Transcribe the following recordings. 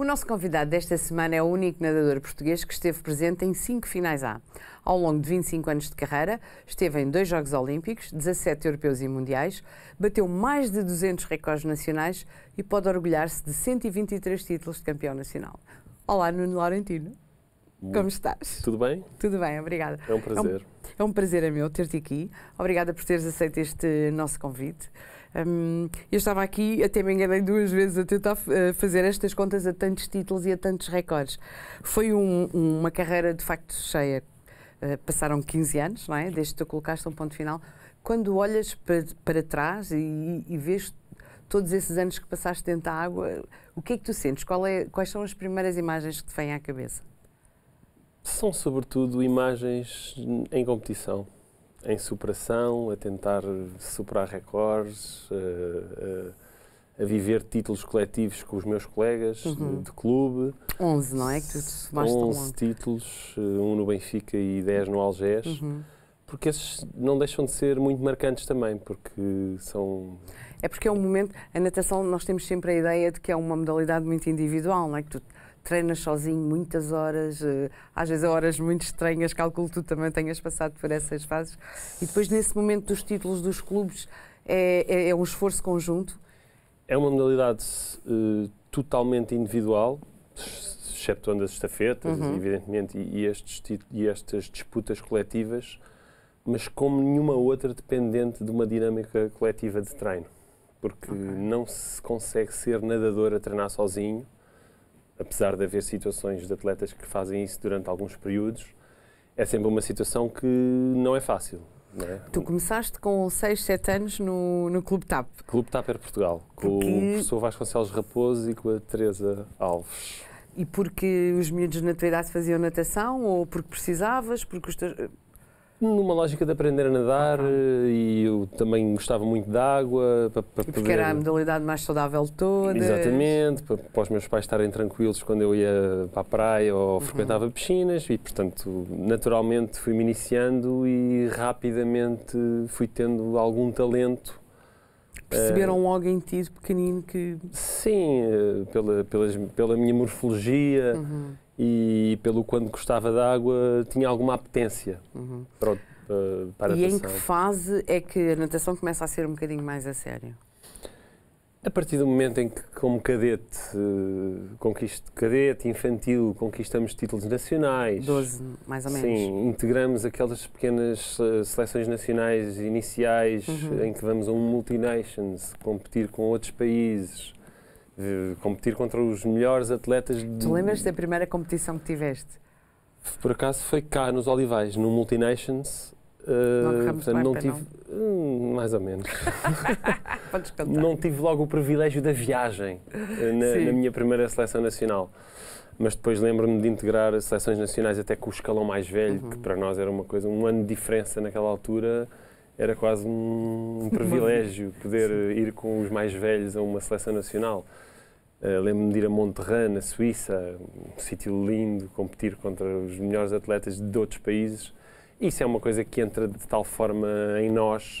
nosso convidado desta semana é o único nadador português que esteve presente em 5 finais A. Ao longo de 25 anos de carreira, esteve em 2 Jogos Olímpicos, 17 europeus e mundiais, bateu mais de 200 recordes nacionais e pode orgulhar-se de 123 títulos de campeão nacional. Olá, Nuno Laurentino. Como estás? Tudo bem? Tudo bem, obrigada. É um prazer. É um prazer meu ter-te aqui. Obrigada por teres aceito este nosso convite. Eu estava aqui, até me enganei 2 vezes a tentar fazer estas contas a tantos títulos e a tantos recordes. Foi uma carreira de facto cheia. Passaram 15 anos, não é? Desde que tu colocaste um ponto final. Quando olhas para trás e vês todos esses anos que passaste dentro da água, o que é que tu sentes? Quais são as primeiras imagens que te vêm à cabeça? São sobretudo imagens em competição, em superação, a tentar superar recordes, a viver títulos coletivos com os meus colegas de clube. 11, não é? Que tu somaste 11 títulos, um no Benfica e 10 no Algés, porque esses não deixam de ser muito marcantes também, porque são... É porque é um momento, a natação, nós temos sempre a ideia de que é uma modalidade muito individual, não é? Que tu treinas sozinho muitas horas, às vezes horas muito estranhas, calculo que tu também tenhas passado por essas fases. E depois, nesse momento dos títulos dos clubes, é um esforço conjunto? É uma modalidade totalmente individual, exceptuando as estafetas, evidentemente, e estas disputas coletivas, mas como nenhuma outra dependente de uma dinâmica coletiva de treino. Porque não se consegue ser nadador a treinar sozinho, apesar de haver situações de atletas que fazem isso durante alguns períodos, é sempre uma situação que não é fácil. Não é? Tu começaste com 6, 7 anos no Clube TAP. Clube TAP Air Portugal, com o professor Vasconcelos Raposo e com a Teresa Alves. E porque os miúdos na tua idade faziam natação ou porque precisavas? Porque os teus... Numa lógica de aprender a nadar e eu também gostava muito de água. Porque era a modalidade mais saudável de todas. Exatamente, para os meus pais estarem tranquilos quando eu ia para a praia ou frequentava piscinas e, portanto, naturalmente fui-me iniciando e rapidamente fui tendo algum talento. Perceberam logo em ti, de pequenino, que... Sim, pela minha morfologia e pelo quando gostava de água, tinha alguma apetência para a natação. E em que fase é que a natação começa a ser um bocadinho mais a sério? A partir do momento em que, como cadete infantil, conquistamos títulos nacionais. 12, mais ou menos. Sim, integramos aquelas pequenas seleções nacionais iniciais em que vamos a um multinations, competir com outros países, competir contra os melhores atletas. Tu lembras da primeira competição que tiveste? Por acaso foi cá nos Olivais, no multinations. Não tive, mais ou menos. Podes contar. Não tive logo o privilégio da viagem na minha primeira seleção nacional, mas depois lembro-me de integrar as seleções nacionais até com o escalão mais velho, que para nós era uma coisa, um ano de diferença naquela altura, era quase um privilégio poder ir com os mais velhos a uma seleção nacional. Lembro-me de ir a Monterrey, na Suíça, um sítio lindo, competir contra os melhores atletas de outros países. Isso é uma coisa que entra de tal forma em nós,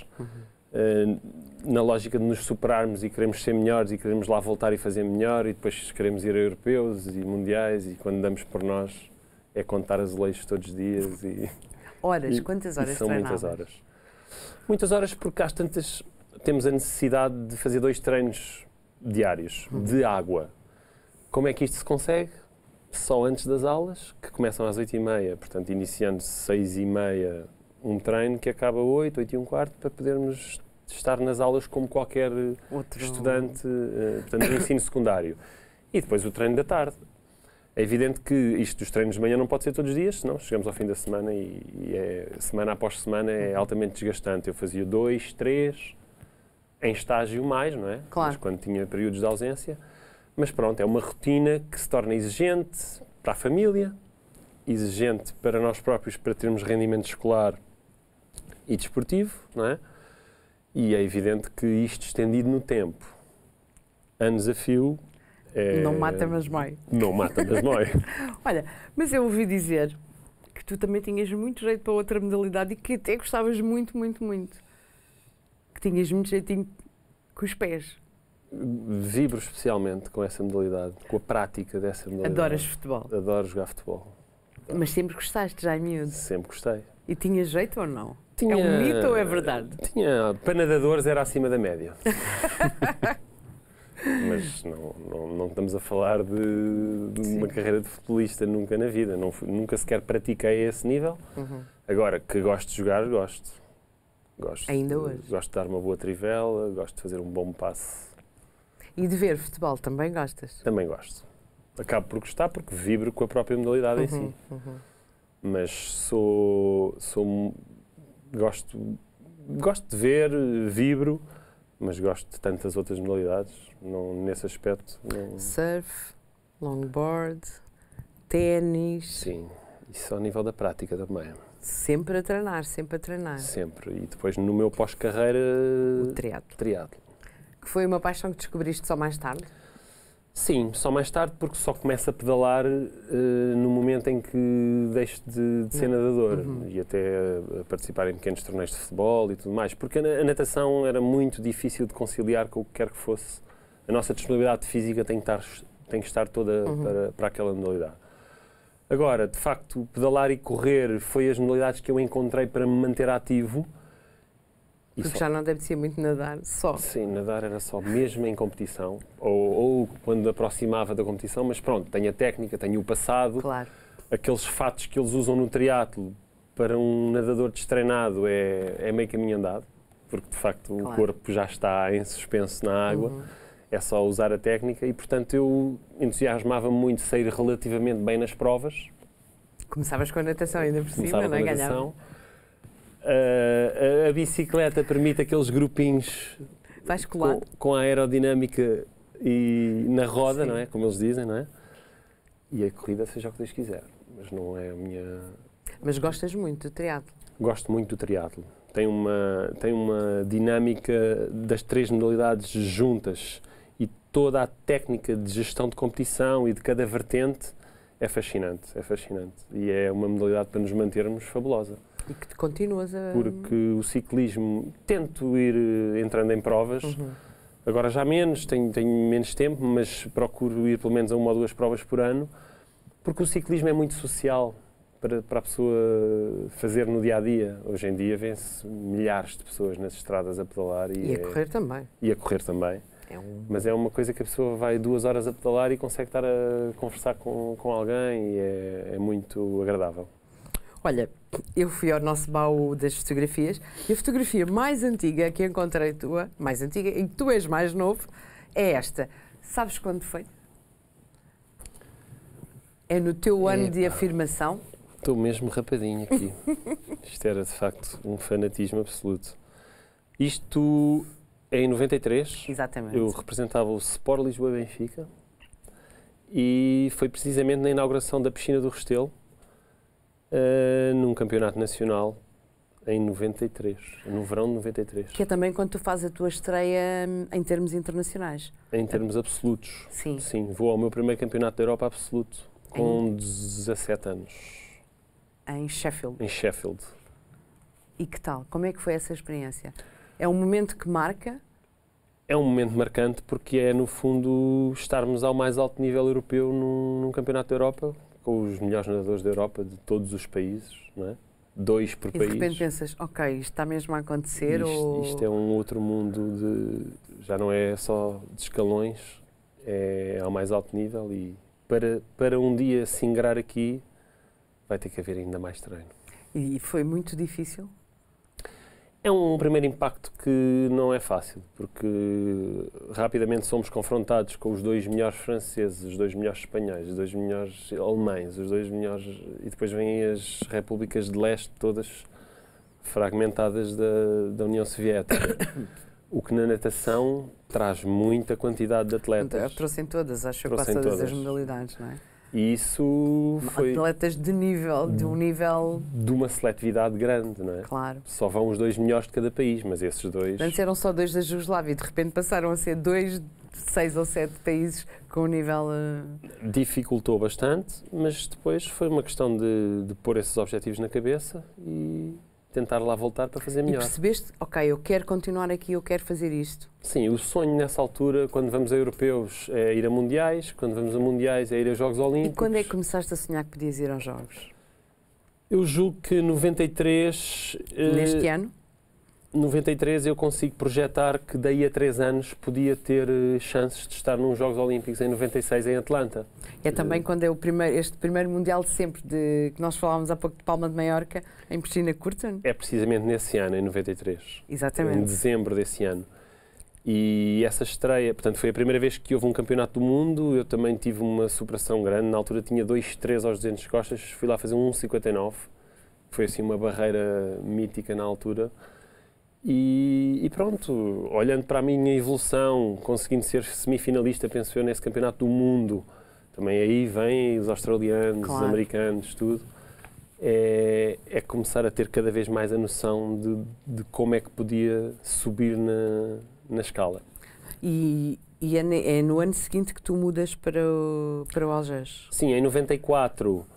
na lógica de nos superarmos e queremos ser melhores e queremos lá voltar e fazer melhor e depois queremos ir a europeus e mundiais e quando damos por nós é contar azulejos todos os dias. Horas? Quantas horas são treinavas? muitas horas. Muitas horas porque às tantas temos a necessidade de fazer 2 treinos diários de água. Como é que isto se consegue? Só antes das aulas, que começam às 8h30, portanto, iniciando-se 6h30 um treino que acaba 8, 8h15, para podermos estar nas aulas como qualquer estudante portanto, do ensino secundário. E depois o treino da tarde. É evidente que isto dos treinos de manhã não pode ser todos os dias, senão chegamos ao fim da semana e semana após semana é altamente desgastante. Eu fazia 2, 3, em estágio mais, não é? Claro. Mas quando tinha períodos de ausência. Mas pronto, é uma rotina que se torna exigente para a família, exigente para nós próprios para termos rendimento escolar e desportivo, não é? E é evidente que isto estendido no tempo, anos a fio... Não mata, mas mói. Não mata, mas mói. Olha, mas eu ouvi dizer que tu também tinhas muito jeito para outra modalidade e que até gostavas muito, muito, muito. Que tinhas muito jeitinho com os pés. Vibro especialmente com essa modalidade, com a prática dessa modalidade. Adoras futebol? Adoro jogar futebol. Mas sempre gostaste, já em miúdo? Sempre gostei. E tinha jeito ou não? Tinha, é um mito ou é verdade? Para nadadores era acima da média. Mas não estamos a falar de uma carreira de futebolista nunca na vida. Nunca sequer pratiquei a esse nível. Agora, que gosto de jogar, gosto. Ainda hoje? Gosto de dar uma boa trivela, gosto de fazer um bom passe. E de ver futebol, também gostas? Também gosto. Acabo por gostar porque vibro com a própria modalidade em si. Mas gosto de ver, vibro, mas gosto de tantas outras modalidades. Nesse aspecto. Surf, longboard, ténis. Sim, isso ao nível da prática também. Sempre a treinar, sempre a treinar. Sempre. E depois no meu pós-carreira. O triatlo. Que foi uma paixão que descobriste só mais tarde? Sim, só mais tarde, porque só começo a pedalar no momento em que deixo de ser nadador e até a participar em pequenos torneios de futebol e tudo mais, porque a natação era muito difícil de conciliar com o que quer que fosse. A nossa disponibilidade física tem que estar toda para aquela modalidade. Agora, de facto, pedalar e correr foi as modalidades que eu encontrei para me manter ativo. Porque já não deve ser muito nadar, só. Sim, nadar era só mesmo em competição, ou quando aproximava da competição, mas pronto, tenho a técnica, tenho o passado. Claro. Aqueles fatos que eles usam no triatlo para um nadador destreinado é meio caminho andado, porque de facto o corpo já está em suspenso na água, é só usar a técnica e, portanto, eu entusiasmava-me muito sair relativamente bem nas provas. Começavas com a natação ainda por cima, não é? Ganhava. A bicicleta permite aqueles grupinhos com a aerodinâmica e na roda, não é? Como eles dizem, não é? E a corrida seja o que Deus quiser, mas não é a minha... Mas gostas muito do triatlo? Gosto muito do triatlo. Tem uma dinâmica das três modalidades juntas e toda a técnica de gestão de competição e de cada vertente é fascinante, E é uma modalidade para nos mantermos fabulosa. E que continuas a... Porque o ciclismo, tento ir entrando em provas, agora já menos, tenho menos tempo, mas procuro ir pelo menos a 1 ou 2 provas por ano, porque o ciclismo é muito social para a pessoa fazer no dia-a-dia. Hoje em dia vê-se milhares de pessoas nas estradas a pedalar. E a correr também. E a correr também. Mas é uma coisa que a pessoa vai 2 horas a pedalar e consegue estar a conversar com alguém e é muito agradável. Olha, eu fui ao nosso baú das fotografias e a fotografia mais antiga que encontrei tua, mais antiga, em que tu és mais novo, é esta. Sabes quando foi? É no teu ano de afirmação? Estou mesmo rapadinho aqui. Isto era, de facto, um fanatismo absoluto. Isto é em 93. Exatamente. Eu representava o Sport Lisboa Benfica e foi precisamente na inauguração da piscina do Restelo, num campeonato nacional em 93, no verão de 93. Que é também quando tu fazes a tua estreia em termos internacionais. Em termos absolutos. Sim. Sim, vou ao meu primeiro campeonato da Europa absoluto, com 17 anos. Em Sheffield. Em Sheffield. E que tal? Como é que foi essa experiência? É um momento que marca? É um momento marcante porque é, no fundo, estarmos ao mais alto nível europeu num campeonato da Europa, com os melhores nadadores da Europa de todos os países, não é? 2 por país. E de repente pensas, ok, isto está mesmo a acontecer? Isto é um outro mundo, já não é só de escalões, é ao mais alto nível e para um dia se ingrar aqui vai ter que haver ainda mais treino. E foi muito difícil? É um primeiro impacto que não é fácil, porque rapidamente somos confrontados com os 2 melhores franceses, os 2 melhores espanhóis, os 2 melhores alemães, os 2 melhores... E depois vêm as repúblicas de leste, todas fragmentadas da União Soviética. O que na natação traz muita quantidade de atletas. Trouxe em todas, acho que quase todas as modalidades, não é? E isso foi... Atletas de um nível... De uma seletividade grande, não é? Claro. Só vão os 2 melhores de cada país, mas esses 2... Antes eram só 2 da Jugoslávia e de repente passaram a ser 2 de 6 ou 7 países com um nível... Dificultou bastante, mas depois foi uma questão de pôr esses objetivos na cabeça e tentar lá voltar para fazer E melhor. percebeste, ok, eu quero continuar aqui, eu quero fazer isto. Sim, o sonho nessa altura, quando vamos a europeus, é ir a mundiais, quando vamos a mundiais é ir a Jogos Olímpicos. E quando é que começaste a sonhar que podias ir aos Jogos? Eu julgo que 93... Neste ano? 93 eu consigo projetar que daí a 3 anos podia ter chances de estar nos Jogos Olímpicos em 96 em Atlanta. É também quando é este primeiro Mundial de sempre, que nós falávamos há pouco de Palma de Maiorca, em piscina curta? É precisamente nesse ano, em 93. Exatamente. Em dezembro desse ano. E essa estreia, portanto, foi a primeira vez que houve um campeonato do mundo. Eu também tive uma superação grande. Na altura tinha 2,3 aos 200 costas. Fui lá fazer um 1,59. Foi assim uma barreira mítica na altura. E pronto, olhando para a minha evolução, conseguindo ser semifinalista, penso eu, nesse campeonato do mundo, também aí vêm os australianos, claro, os americanos, tudo, é começar a ter cada vez mais a noção de como é que podia subir na escala. E é no ano seguinte que tu mudas para o Algés? Sim, em 94...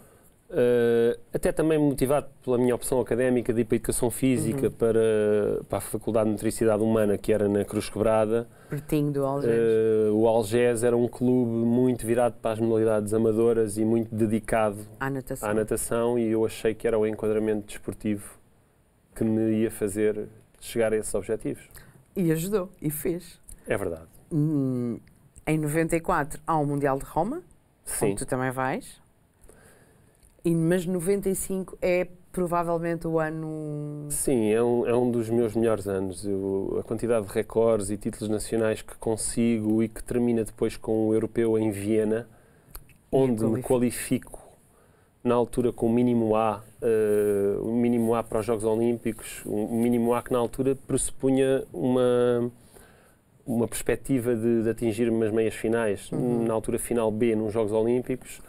até também motivado pela minha opção académica de ir para a Educação Física, para a Faculdade de Nutricidade Humana, que era na Cruz Quebrada. Pertinho do Algés. O Algés era um clube muito virado para as modalidades amadoras e muito dedicado à natação, e eu achei que era o enquadramento desportivo que me ia fazer chegar a esses objetivos. E ajudou, e fez. É verdade. Em 94 há o Mundial de Roma, onde tu também vais. Mas 95 é provavelmente o ano... Sim, é um dos meus melhores anos. A quantidade de recordes e títulos nacionais que consigo e que termina depois com o europeu em Viena, onde me qualifico na altura com o mínimo A para os Jogos Olímpicos, o mínimo A que na altura pressupunha uma perspectiva de atingir umas meias finais, na altura final B nos Jogos Olímpicos.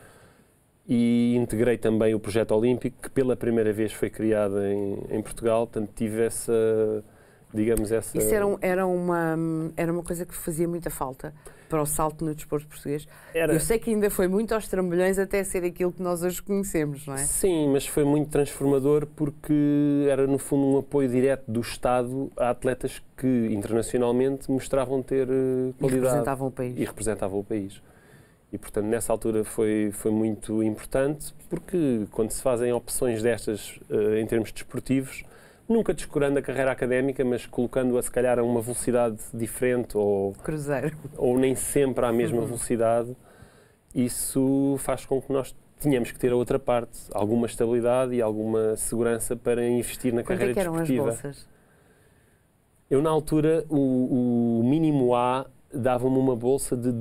E integrei também o projeto olímpico, que pela primeira vez foi criado em Portugal, portanto tive essa, digamos, essa... Isso era uma coisa que fazia muita falta para o salto no desporto português. Eu sei que ainda foi muito aos trambolhões até ser aquilo que nós hoje conhecemos, não é? Sim, mas foi muito transformador porque era no fundo um apoio direto do Estado a atletas que internacionalmente mostravam ter qualidade. E representavam o país. E, portanto, nessa altura foi muito importante, porque quando se fazem opções destas em termos desportivos, nunca descurando a carreira académica, mas colocando-a, se calhar, a uma velocidade diferente ou nem sempre à mesma velocidade, isso faz com que nós tenhamos que ter a outra parte, alguma estabilidade e alguma segurança para investir na carreira desportiva. Quanto é que eram as bolsas? Eu, na altura, o mínimo A dava-me uma bolsa de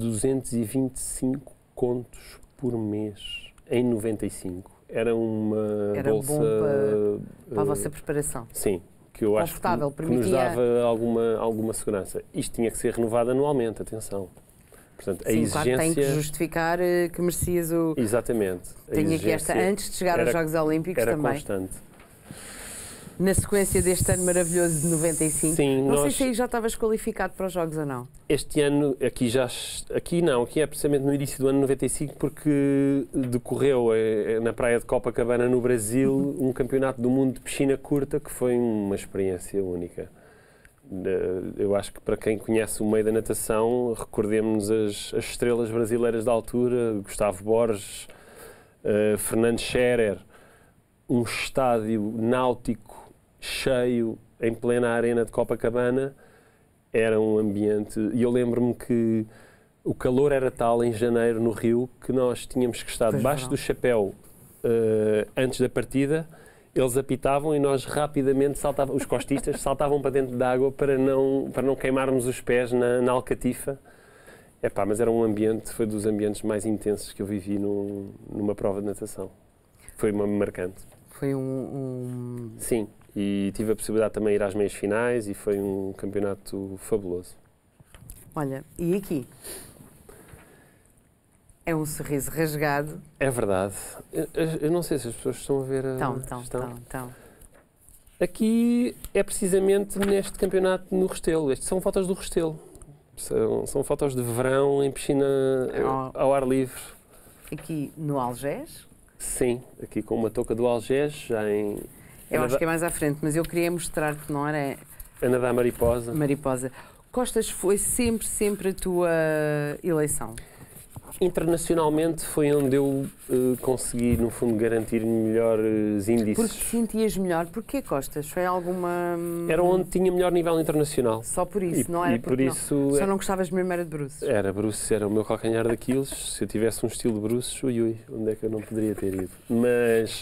225 contos por mês, em 95. Era uma bolsa... Bom para a vossa preparação. Sim, que eu acho que nos dava alguma segurança. Isto tinha que ser renovado anualmente, atenção. Portanto, a exigência... Claro, tem que justificar que merecias o... Exatamente. Tinha que antes de chegar aos Jogos Olímpicos também. Era constante. Na sequência deste ano maravilhoso de 95. Sim, não sei se aí já estavas qualificado para os Jogos ou não. Este ano, aqui é precisamente no início do ano 95, porque decorreu na praia de Copacabana, no Brasil, um campeonato do mundo de piscina curta, que foi uma experiência única. Eu acho que para quem conhece o meio da natação, recordemos as estrelas brasileiras da altura, Gustavo Borges, Fernando Scherer, um estádio náutico cheio em plena arena de Copacabana. Era um ambiente, e eu lembro-me que o calor era tal em janeiro no Rio que nós tínhamos que estar debaixo do chapéu antes da partida. Eles apitavam e nós rapidamente os costistas saltavam para dentro da água para não queimarmos os pés na alcatifa. Mas era um ambiente, foi dos ambientes mais intensos que eu vivi numa prova de natação. Foi uma marcante. Foi Sim, e tive a possibilidade também de ir às meias finais e foi um campeonato fabuloso. Olha, e aqui? É um sorriso rasgado. É verdade. Eu não sei se as pessoas estão a ver Estão. Aqui é precisamente neste campeonato no Restelo. Estas são fotos do Restelo. São fotos de verão em piscina ao ar livre. Aqui no Algés? Sim, aqui com uma touca do Algés, já em Eu acho que é mais à frente, mas eu queria mostrar-te, não era? A nadar mariposa. Mariposa. Costas foi sempre a tua eleição? Internacionalmente foi onde eu consegui, no fundo, garantir melhores índices. Porque te sentias melhor. Porquê Costas? Foi alguma... Era onde tinha melhor nível internacional. Só por isso, não era? E por isso... Não. Só não gostavas mesmo era de Bruces? Era, Bruces era o meu calcanhar daqueles. Se eu tivesse um estilo de Bruces, ui, onde é que eu não poderia ter ido? Mas,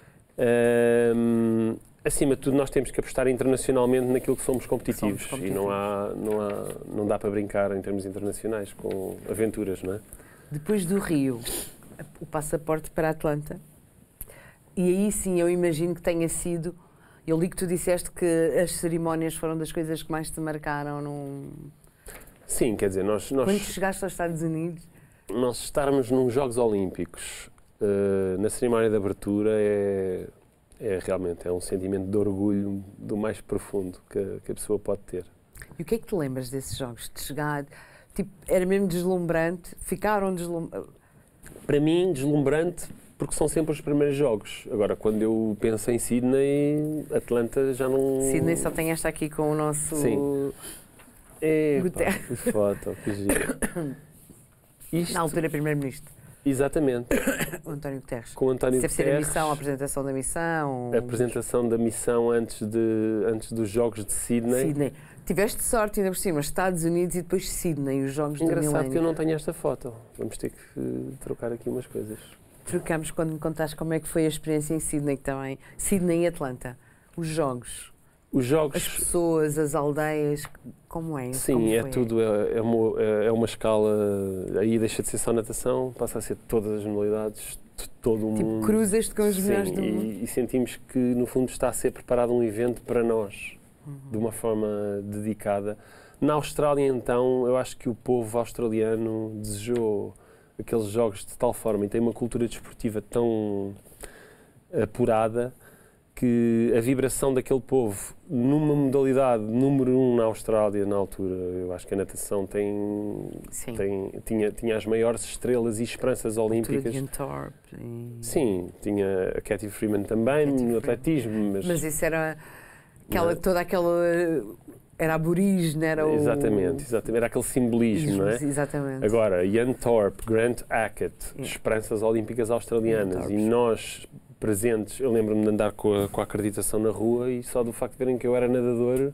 acima de tudo, nós temos que apostar internacionalmente naquilo que somos competitivos. E não dá para brincar em termos internacionais com aventuras, não é? Depois do Rio, o passaporte para Atlanta, e aí sim eu imagino que tenha sido... Eu li que tu disseste que as cerimónias foram das coisas que mais te marcaram num... Sim, quer dizer, nós... Quando chegaste aos Estados Unidos... Nós estarmos nos Jogos Olímpicos, na cerimónia de abertura, realmente um sentimento de orgulho do mais profundo que a pessoa pode ter. E o que é que te lembras desses jogos? De chegar... Tipo, era mesmo deslumbrante? Ficaram deslumbrantes? Para mim, deslumbrante, porque são sempre os primeiros jogos. Agora, quando eu penso em Sydney, Atlanta já não... Sydney só tem esta aqui com o nosso... Sim. Que foto, que giro. Na altura, primeiro-ministro. Exatamente. O António Guterres. Com o António Guterres. Deve ser a missão, a apresentação da missão. A apresentação da missão antes dos Jogos de Sydney. Tiveste sorte ainda por cima, Estados Unidos e depois Sydney, os Jogos de Milénio. Engraçado que eu não tenho esta foto. Vamos ter que trocar aqui umas coisas. Trocamos quando me contaste como é que foi a experiência em Sydney também. Sydney e Atlanta. Os Jogos. As pessoas, as aldeias, como é? Sim, como é tudo. É uma escala. Aí deixa de ser só natação, passa a ser todas as modalidades, todo o mundo. Cruzas-te com os melhores do mundo. E sentimos que, no fundo, está a ser preparado um evento para nós. De uma forma dedicada. Na Austrália, então, eu acho que o povo australiano desejou aqueles jogos de tal forma e tem uma cultura desportiva tão apurada que a vibração daquele povo numa modalidade número 1 na Austrália, na altura, eu acho que a natação tinha as maiores estrelas e esperanças olímpicas. Sim, tinha a Cathy Freeman também, no atletismo. Mas isso era... Toda aquela... Era aborígene, era o... Exatamente. Era aquele simbolismo, não é? Exatamente. Agora, Ian Thorpe, Grant Hackett, esperanças olímpicas australianas, e nós presentes, eu lembro-me de andar com a acreditação na rua e só do facto de verem que eu era nadador,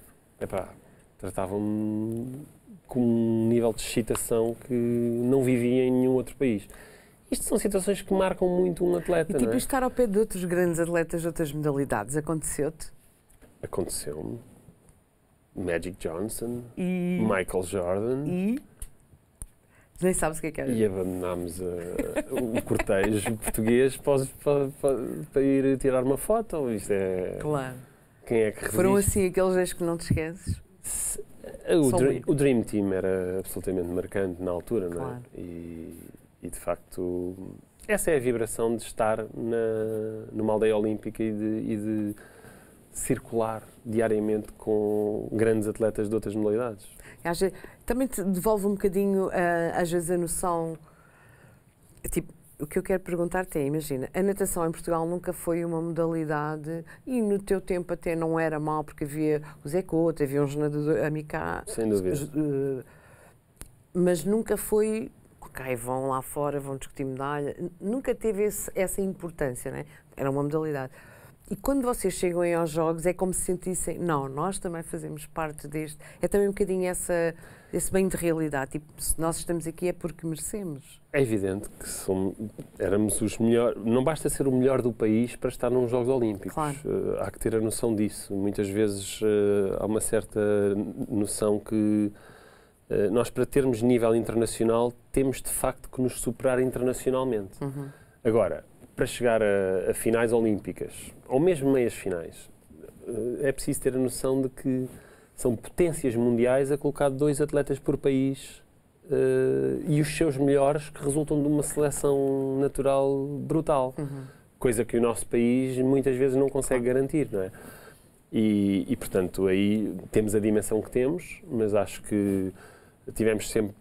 tratavam-me com um nível de excitação que não vivia em nenhum outro país. Isto são situações que marcam muito um atleta, não é? E estar ao pé de outros grandes atletas de outras modalidades, aconteceu-te? Aconteceu-me. Magic Johnson, Michael Jordan. Nem sabes o que era. E abandonámos o cortejo português para ir tirar uma foto. Isto é... Claro. Quem é que resiste? Foram assim aqueles dias que não te esqueces? O Dream Team era absolutamente marcante na altura, não é? Claro. E de facto, essa é a vibração de estar numa aldeia olímpica e de circular diariamente com grandes atletas de outras modalidades. Também te devolve um bocadinho, às vezes, a noção... Tipo, o que eu quero perguntar-te é, imagina, a natação em Portugal nunca foi uma modalidade e no teu tempo até não era mal, porque havia o Zé Couto, havia uns nadadores, a Mica... Sem dúvida. Mas nunca foi... Ok, vão lá fora, vão discutir medalha. Nunca teve essa importância, não é? Era uma modalidade. E quando vocês chegam aí aos Jogos, é como se sentissem, não, nós também fazemos parte deste. É também um bocadinho esse bem de realidade. Tipo, se nós estamos aqui é porque merecemos. É evidente que éramos os melhores. Não basta ser o melhor do país para estar nos Jogos Olímpicos. Claro. Há que ter a noção disso. Muitas vezes há uma certa noção que nós, para termos nível internacional, temos de facto que nos superar internacionalmente. Uhum. Agora, para chegar a finais olímpicas, ou mesmo meias finais, é preciso ter a noção de que são potências mundiais a colocar 2 atletas por país e os seus melhores que resultam de uma seleção natural brutal. Uhum. Coisa que o nosso país muitas vezes não consegue garantir, não é? E, portanto, aí temos a dimensão que temos, mas acho que tivemos sempre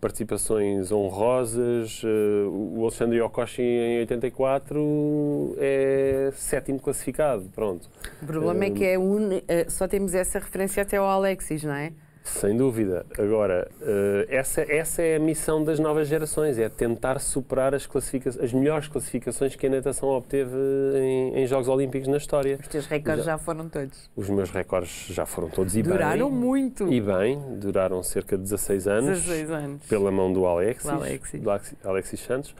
participações honrosas. O Alexandre Yokoshi em 84 é é 7º classificado, pronto. O problema é que só temos essa referência até ao Alexis, não é? Sem dúvida. Agora, essa é a missão das novas gerações, é tentar superar as melhores classificações que a natação obteve em Jogos Olímpicos na história. Os teus recordes já foram todos. Os meus recordes já foram todos e duraram bem. muito. E bem, duraram cerca de 16 anos. 16 anos. Pela mão do Alexis Santos.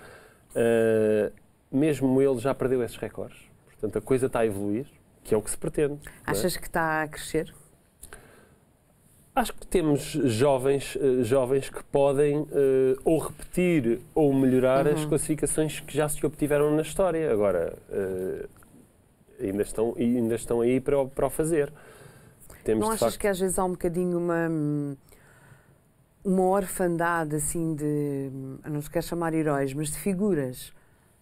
Mesmo ele já perdeu esses recordes. Portanto, a coisa está a evoluir, que é o que se pretende. Achas que está a crescer? Acho que temos jovens que podem ou repetir ou melhorar as classificações que já se obtiveram na história. Agora, ainda estão aí para o fazer. Não achas que às vezes há um bocadinho uma orfandade assim de, não se quer chamar heróis, mas de figuras?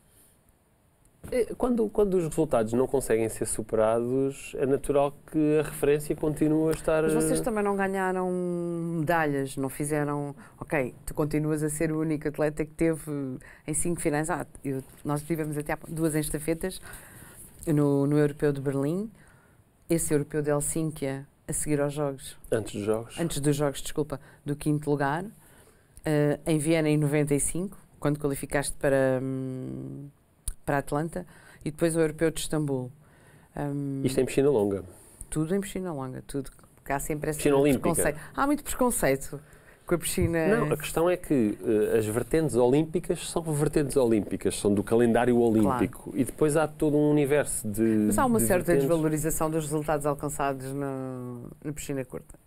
Quando os resultados não conseguem ser superados, é natural que a referência continue a estar... Mas vocês também não ganharam medalhas, não fizeram... Ok, tu continuas a ser o único atleta que teve em 5 finais. Nós tivemos até 2 estafetas no Europeu de Berlim, esse Europeu de Helsínquia a seguir aos Jogos. Antes dos Jogos, desculpa, do 5º lugar. Em Viena, em 95, quando qualificaste para Atlanta, e depois o Europeu de Istambul. Isto em piscina longa? Tudo em piscina longa, tudo. Porque há sempre esse preconceito. Há muito preconceito com a piscina. Não, a questão é que as vertentes olímpicas são vertentes olímpicas, são do calendário olímpico. Claro. E depois há todo um universo de... Mas há uma certa desvalorização dos resultados alcançados na piscina curta.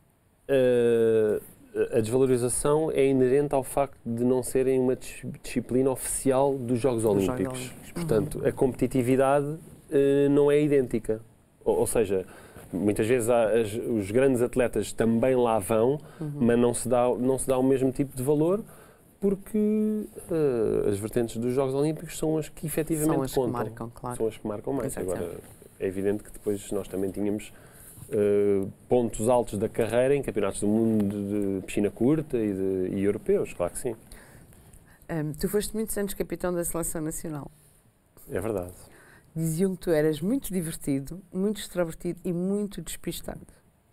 A desvalorização é inerente ao facto de não serem uma disciplina oficial dos Jogos Olímpicos. Portanto, a competitividade não é idêntica. Ou seja, muitas vezes os grandes atletas também lá vão, mas não se dá o mesmo tipo de valor, porque as vertentes dos Jogos Olímpicos são as que efetivamente contam. São as que marcam, claro. São as que marcam mais. Agora, é evidente que depois nós também tínhamos pontos altos da carreira em campeonatos do mundo de piscina curta e europeus, claro que sim. Tu foste muitos anos capitão da Seleção Nacional. É verdade. Diziam que tu eras muito divertido, muito extrovertido e muito despistado.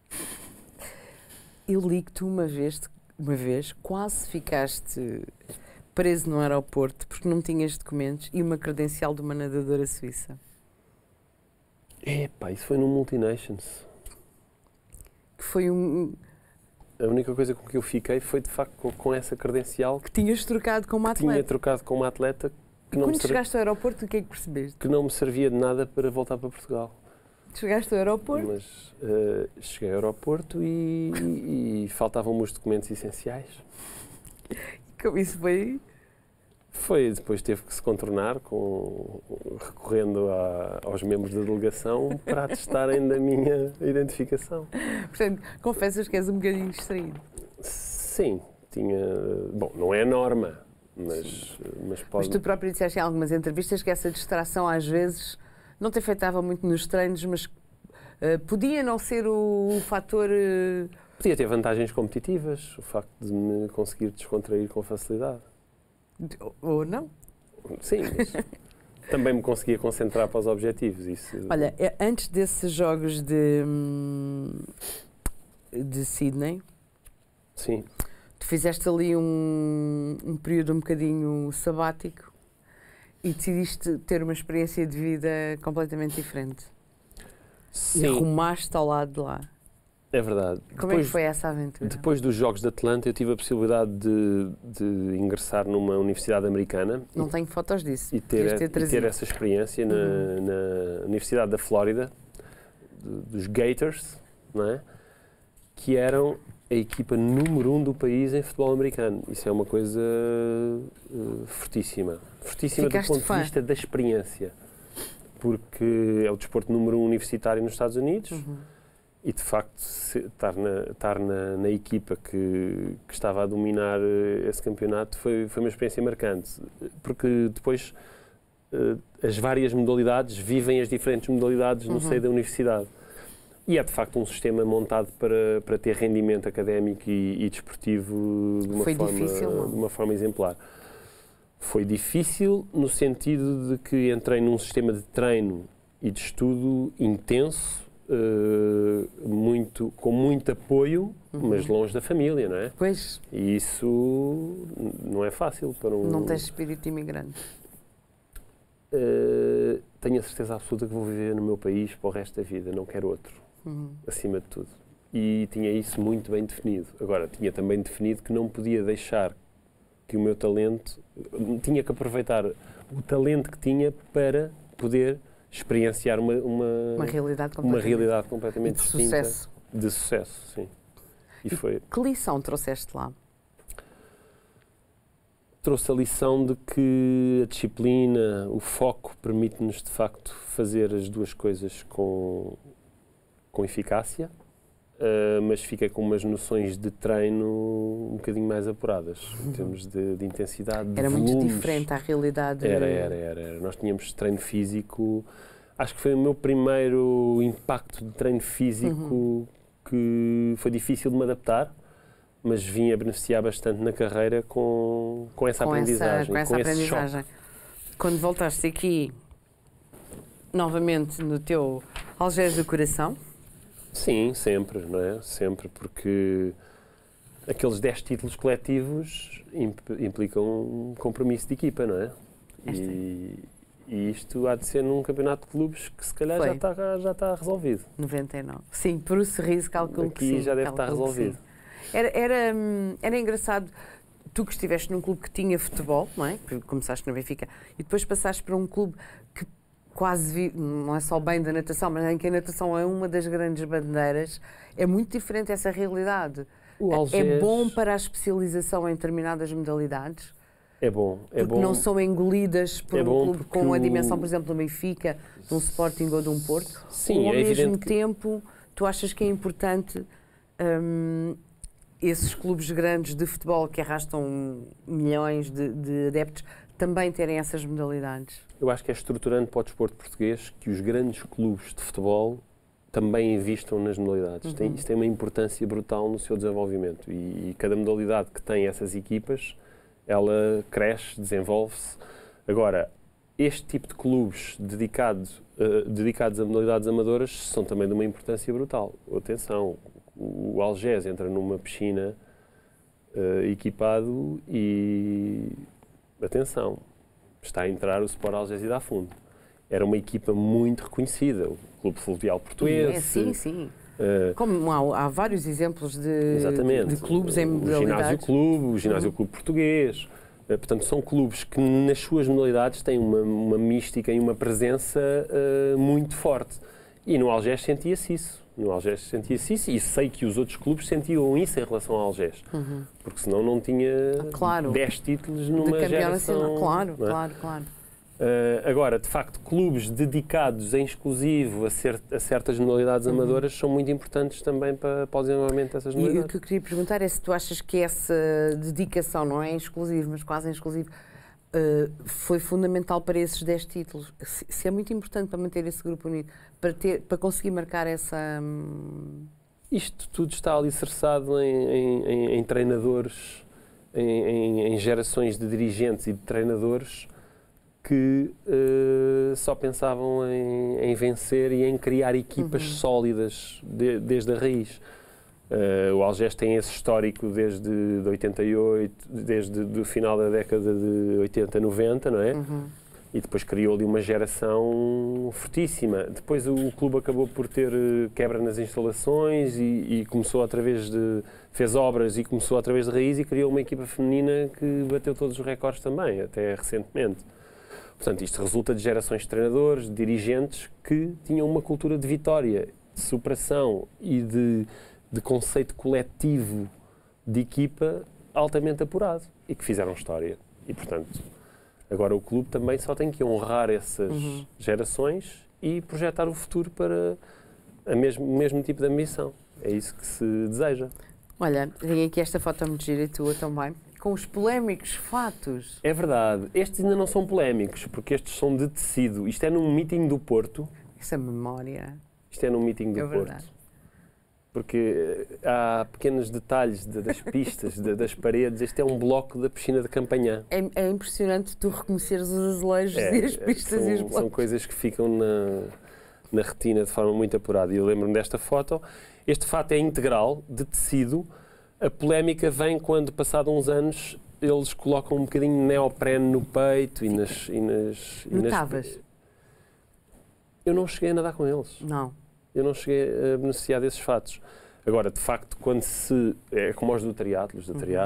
Eu li que tu uma vez quase ficaste preso no aeroporto porque não tinhas documentos e uma credencial de uma nadadora suíça. Epá, isso foi no Multinations. Que foi A única coisa com que eu fiquei foi, de facto, com essa credencial... Que tinhas trocado com uma atleta. Tinha trocado com uma atleta... Quando chegaste ao aeroporto, o que é que percebeste? Que não me servia de nada para voltar para Portugal. Chegaste ao aeroporto? Mas cheguei ao aeroporto e faltavam-me os documentos essenciais. E como isso foi? Depois teve que se contornar recorrendo aos membros da delegação para atestarem da minha identificação. Portanto, confessas que és um bocadinho distraído? Sim, Bom, não é a norma, mas pode... Mas tu próprio disseste em algumas entrevistas que essa distração às vezes não te afetava muito nos treinos, mas podia não ser o fator... Podia ter vantagens competitivas, o facto de me conseguir descontrair com facilidade. Ou não? Sim, mas também me conseguia concentrar para os objetivos. Isso... Olha, antes desses jogos de Sydney, sim, tu fizeste ali um período um bocadinho sabático e decidiste ter uma experiência de vida completamente diferente. Sim. E arrumaste ao lado de lá. É verdade. Como é que foi essa aventura? Depois dos Jogos de Atlanta, eu tive a possibilidade de ingressar numa universidade americana. Não tenho fotos disso. E ter essa experiência na Universidade da Flórida, dos Gators, não é? Que eram a equipa número 1 do país em futebol americano. Isso é uma coisa fortíssima. Fortíssima do ponto de vista da experiência. Porque é o desporto número 1 universitário nos Estados Unidos. E, de facto, estar na equipa que estava a dominar esse campeonato foi uma experiência marcante. Porque depois as várias modalidades vivem as diferentes modalidades no seio da universidade. E é, de facto, um sistema montado para ter rendimento académico e desportivo de uma forma exemplar. Foi difícil no sentido de que entrei num sistema de treino e de estudo intenso, com muito apoio, mas longe da família, não é? Pois. E isso não é fácil para um... Não tens espírito imigrante? Tenho a certeza absoluta que vou viver no meu país para o resto da vida, não quero outro, acima de tudo. E tinha isso muito bem definido. Agora, tinha também definido que não podia deixar que o meu talento... Tinha que aproveitar o talento que tinha para poder experienciar uma realidade completamente distinta. Sucesso. De sucesso, sim. E foi... Que lição trouxeste lá? Trouxe a lição de que a disciplina, o foco, permite-nos, de facto, fazer as duas coisas com eficácia, mas fica com umas noções de treino um bocadinho mais apuradas, em termos de intensidade, de Era volumes. muito diferente à realidade. Era. Nós tínhamos treino físico. Acho que foi o meu primeiro impacto de treino físico que foi difícil de me adaptar, mas vim a beneficiar bastante na carreira com essa aprendizagem. Com essa aprendizagem. Quando voltaste aqui, novamente no teu Algés do coração? Sim, sempre, não é? Sempre, porque aqueles 10 títulos coletivos implicam um compromisso de equipa, não é? E isto há de ser num campeonato de clubes que se calhar já está resolvido. 99. Sim, por o sorriso calculo que sim. Aqui já deve estar resolvido. Era engraçado, tu que estiveste num clube que tinha futebol, não é? Começaste no Benfica, e depois passaste para um clube que quase, não é só bem da natação, mas em que a natação é uma das grandes bandeiras. É muito diferente essa realidade. É bom para a especialização em determinadas modalidades? É bom. Porque não são engolidas por um clube com a dimensão, por exemplo, do Benfica, de um Sporting ou de um Porto? Sim, ou ao mesmo que... tempo, tu achas que é importante esses clubes grandes de futebol que arrastam milhões de adeptos também terem essas modalidades? Eu acho que é estruturante para o desporto português que os grandes clubes de futebol também investam nas modalidades. Isto tem uma importância brutal no seu desenvolvimento e cada modalidade que tem essas equipas, ela cresce, desenvolve-se. Agora, este tipo de clubes dedicados a modalidades amadoras são também de uma importância brutal. Atenção, o Algés entra numa piscina equipado e, atenção, está a entrar o Sport Algés e dá fundo. Era uma equipa muito reconhecida, o Clube Fluvial Portuense. Sim. Como há vários exemplos de clubes em modalidades. O Ginásio Clube Português. Portanto, são clubes que nas suas modalidades têm uma mística e uma presença muito forte. E no Algés sentia-se isso. E sei que os outros clubes sentiam isso em relação ao Algés. Porque senão não tinha 10 títulos numa geração. Claro. Agora, de facto, clubes dedicados em exclusivo a certas modalidades amadoras são muito importantes também para o desenvolvimento dessas modalidades. E o que eu queria perguntar é se tu achas que essa dedicação, não é em exclusivo, mas quase em exclusivo, foi fundamental para esses 10 títulos. Se é muito importante para manter esse grupo unido, para conseguir marcar essa... Isto tudo está alicerçado em treinadores, em gerações de dirigentes e de treinadores que só pensavam em vencer e em criar equipas sólidas desde a raiz. O Algés tem esse histórico desde 88, desde o final da década de 80, 90, não é? E depois criou ali uma geração fortíssima. Depois o clube acabou por ter quebra nas instalações e começou fez obras e começou através de raiz e criou uma equipa feminina que bateu todos os recordes também, até recentemente. Portanto, isto resulta de gerações de treinadores, de dirigentes que tinham uma cultura de vitória, de superação e de conceito coletivo de equipa altamente apurado e que fizeram história. E, portanto, agora o clube também só tem que honrar essas gerações e projetar o futuro para o mesmo tipo de ambição. É isso que se deseja. Olha, tem aqui esta foto muito gira e tua também, com os polémicos fatos. É verdade. Estes ainda não são polémicos, porque estes são de tecido. Isto é num meeting do Porto. Essa memória. Isto é num meeting do Porto. Porque há pequenos detalhes das pistas, das paredes. Este é um bloco da piscina de Campanhã. É impressionante tu reconheceres os azulejos e as pistas e os blocos. São coisas que ficam na retina de forma muito apurada. E eu lembro-me desta foto. Este fato é integral, de tecido. A polémica vem quando, passado uns anos, eles colocam um bocadinho de neoprene no peito e nas... Notavas? Eu não cheguei a nadar com eles. Não. Eu não cheguei a beneficiar desses fatos. Agora, de facto, quando se... É como os do triatlo.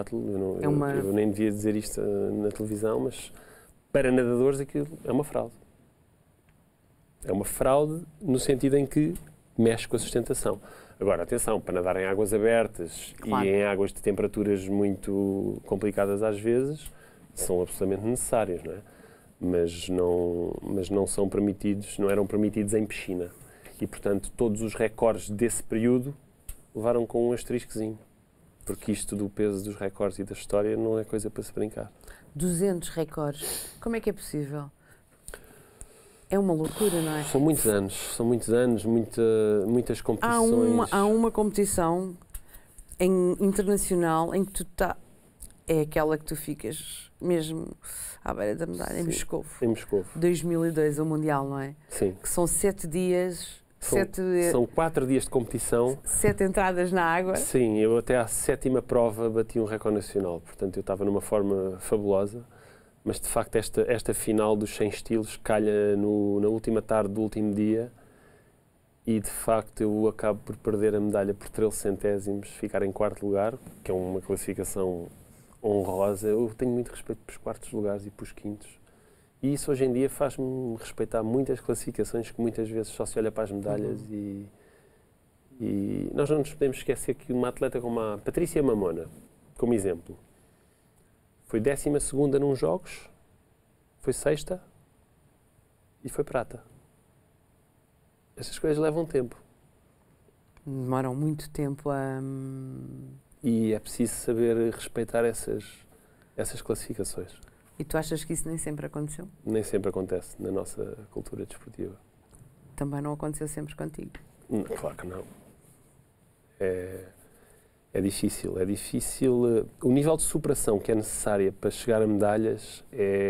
Eu nem devia dizer isto na televisão, mas para nadadores aquilo é uma fraude. É uma fraude no sentido em que mexe com a sustentação. Agora, atenção, para nadar em águas abertas e em águas de temperaturas muito complicadas às vezes, são absolutamente necessárias, não é? Mas não são permitidos, não eram permitidos em piscina. E, portanto, todos os recordes desse período levaram com um asteriscozinho. Porque isto do peso dos recordes e da história não é coisa para se brincar. 200 recordes. Como é que é possível? É uma loucura, não é? São muitos anos, muitas competições. Há uma competição internacional em que tu é aquela que tu ficas mesmo à beira da medalha, em Moscovo. Em Moscovo. 2002, o Mundial, não é? Sim. Que são 7 dias... São 4 dias de competição. 7 entradas na água. Sim, eu até à 7ª prova bati um recorde nacional. Portanto, eu estava numa forma fabulosa. Mas, de facto, esta final dos 100 estilos calha na última tarde do último dia e, de facto, eu acabo por perder a medalha por 13 centésimos, ficar em 4º lugar, que é uma classificação honrosa. Eu tenho muito respeito pelos 4º lugares e pelos 5º. E isso, hoje em dia, faz-me respeitar muitas classificações que muitas vezes só se olha para as medalhas e nós não nos podemos esquecer que uma atleta como a Patrícia Mamona, como exemplo, foi 12ª nos Jogos, foi 6ª e foi prata. Essas coisas levam tempo. Demoram muito tempo a... E é preciso saber respeitar essas classificações. E tu achas que isso nem sempre aconteceu? Nem sempre acontece na nossa cultura desportiva. Também não aconteceu sempre contigo? Não, claro que não. É difícil. O nível de superação que é necessária para chegar a medalhas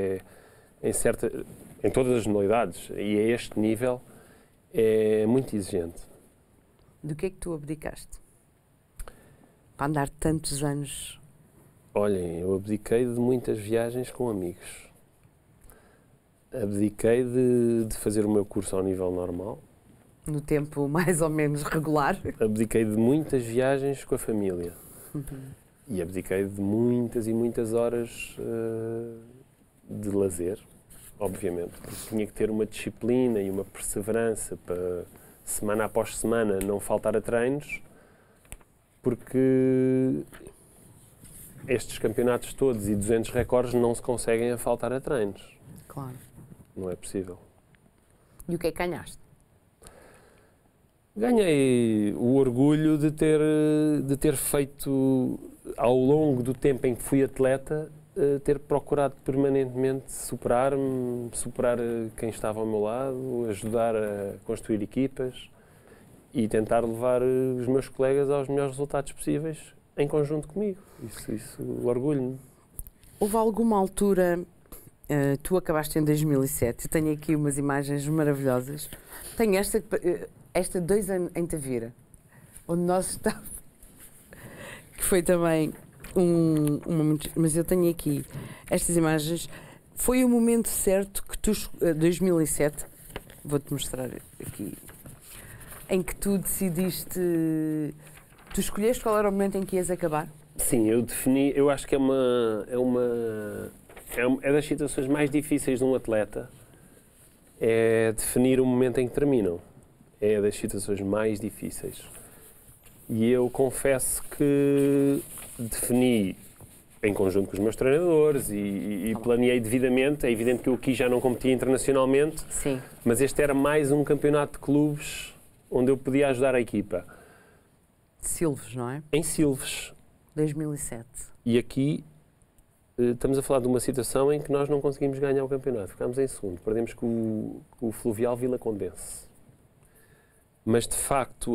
em todas as modalidades, e a este nível, é muito exigente. Do que é que tu abdicaste? Para andar tantos anos? Olhem, eu abdiquei de muitas viagens com amigos. Abdiquei de fazer o meu curso ao nível normal. No tempo mais ou menos regular? Abdiquei de muitas viagens com a família. E abdiquei de muitas e muitas horas de lazer, obviamente. Porque tinha que ter uma disciplina e uma perseverança para, semana após semana, não faltar a treinos, porque estes campeonatos todos e 200 recordes não se conseguem a faltar a treinos. Claro. Não é possível. E o que é que ganhaste? Ganhei o orgulho de ter feito, ao longo do tempo em que fui atleta, ter procurado permanentemente superar-me, superar quem estava ao meu lado, ajudar a construir equipas e tentar levar os meus colegas aos melhores resultados possíveis em conjunto comigo. Isso orgulho-me. Houve alguma altura, tu acabaste em 2007, eu tenho aqui umas imagens maravilhosas. Tenho esta 2 anos em Tavira, onde nós estávamos, que foi também mas eu tenho aqui estas imagens. Foi o momento certo que tu, 2007, vou-te mostrar aqui, em que tu decidiste, tu escolheste qual era o momento em que ias acabar? Sim, eu defini, eu acho que é das situações mais difíceis de um atleta, é definir o momento em que terminam. É das situações mais difíceis. E eu confesso que defini em conjunto com os meus treinadores e planeei devidamente. É evidente que eu aqui já não competia internacionalmente, sim, mas este era mais um campeonato de clubes onde eu podia ajudar a equipa. Silves, não é? Em Silves. 2007. E aqui estamos a falar de uma situação em que nós não conseguimos ganhar o campeonato. Ficámos em segundo. Perdemos com o Fluvial Vila Condense. Mas, de facto,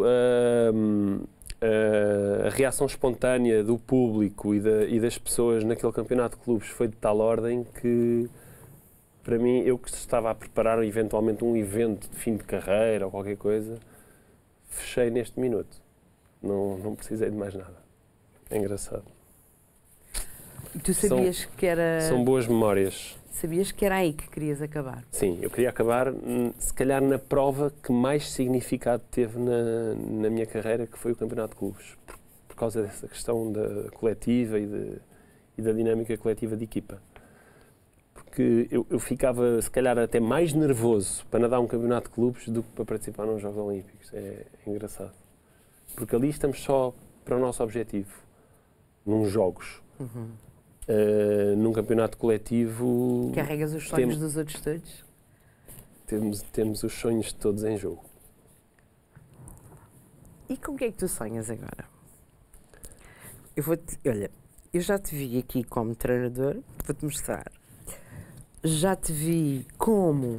a reação espontânea do público e das pessoas naquele campeonato de clubes foi de tal ordem que para mim, eu que estava a preparar eventualmente um evento de fim de carreira ou qualquer coisa, fechei neste minuto. Não precisei de mais nada. É engraçado. E tu sabias que era... São boas memórias. Sabias que era aí que querias acabar? Sim, eu queria acabar, se calhar, na prova que mais significado teve na minha carreira, que foi o Campeonato de Clubes. Por causa dessa questão da coletiva e da dinâmica coletiva de equipa. Porque eu ficava, se calhar, até mais nervoso para nadar um Campeonato de Clubes do que para participar nos Jogos Olímpicos. É engraçado. Porque ali estamos só para o nosso objetivo, nos Jogos. Uhum. Num campeonato coletivo... Carregas os sonhos dos outros todos? Temos os sonhos de todos em jogo. E com o que é que tu sonhas agora? Olha, eu já te vi aqui como treinador, vou-te mostrar. Já te vi como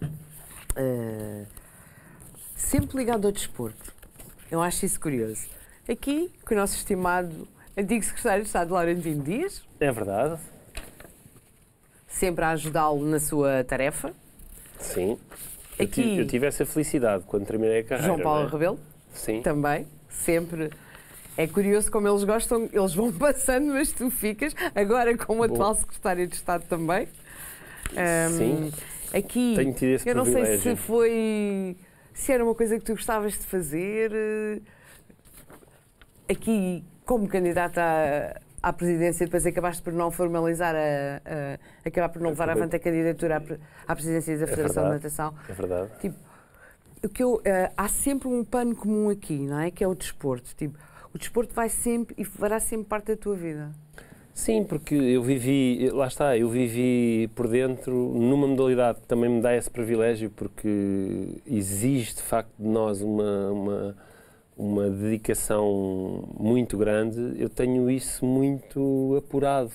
sempre ligado ao desporto. Eu acho isso curioso. Aqui, com o nosso estimado antigo secretário de Estado, Laurentino Dias. É verdade. Sempre a ajudá-lo na sua tarefa. Sim. Aqui, eu tive essa felicidade quando terminei a carreira. João Paulo Rebelo. Sim. Também. Sempre. É curioso como eles gostam, eles vão passando, mas tu ficas. Agora com o atual secretário de Estado também. Sim. Aqui, tenho tido esse eu não privilégio. sei se era uma coisa que tu gostavas de fazer. Aqui, como candidata à presidência, depois acabaste por não formalizar, acabar por não levar avante a candidatura à presidência da Federação de Natação. É verdade. Tipo, há sempre um pano comum aqui, não é? Que é o desporto. Tipo, o desporto vai sempre e fará sempre parte da tua vida. Sim, porque eu vivi por dentro numa modalidade que também me dá esse privilégio, porque exige de facto de nós uma dedicação muito grande. Eu tenho isso muito apurado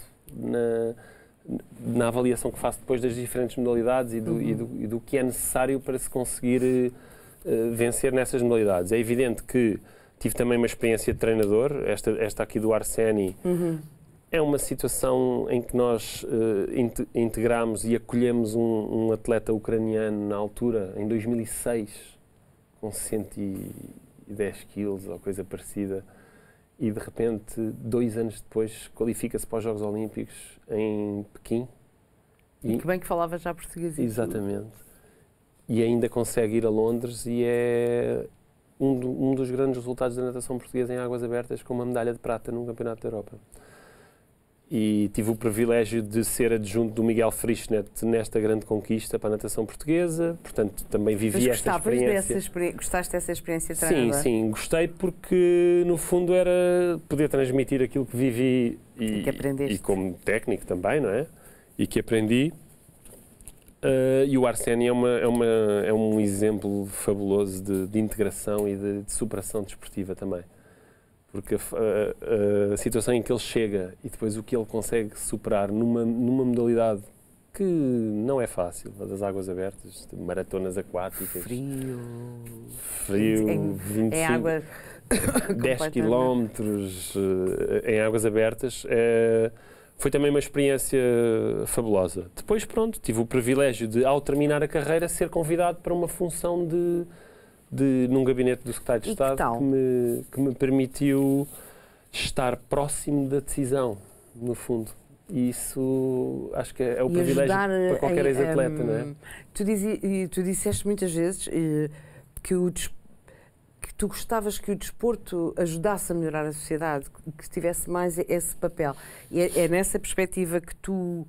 na avaliação que faço depois das diferentes modalidades e do que é necessário para se conseguir vencer nessas modalidades. É evidente que tive também uma experiência de treinador, esta aqui do Arseni. É uma situação em que nós integramos e acolhemos um atleta ucraniano na altura, em 2006, com 110 quilos ou coisa parecida, e de repente, 2 anos depois, qualifica-se para os Jogos Olímpicos em Pequim. E que bem que falava já português. Exatamente. E ainda consegue ir a Londres e é um dos grandes resultados da natação portuguesa em águas abertas, com uma medalha de prata num Campeonato da Europa. E tive o privilégio de ser adjunto do Miguel Frischnet nesta grande conquista para a natação portuguesa, portanto também vivi esta experiência. Gostaste dessa experiência de treinador? Sim, gostei porque no fundo era poder transmitir aquilo que vivi e como técnico também, não é? E que aprendi. E o Arseni é um exemplo fabuloso de integração e de superação desportiva também. Porque a situação em que ele chega e depois o que ele consegue superar numa modalidade que não é fácil, a das águas abertas, de maratonas aquáticas. Frio, 25, é água 10 quilómetros em águas abertas. Foi também uma experiência fabulosa. Depois, pronto, tive o privilégio de, ao terminar a carreira, ser convidado para uma função num gabinete do secretário de Estado que me permitiu estar próximo da decisão, no fundo. E isso acho que é o privilégio para qualquer ex-atleta, não é? Tu disseste muitas vezes que tu gostavas que o desporto ajudasse a melhorar a sociedade, que tivesse mais esse papel. E é nessa perspectiva que tu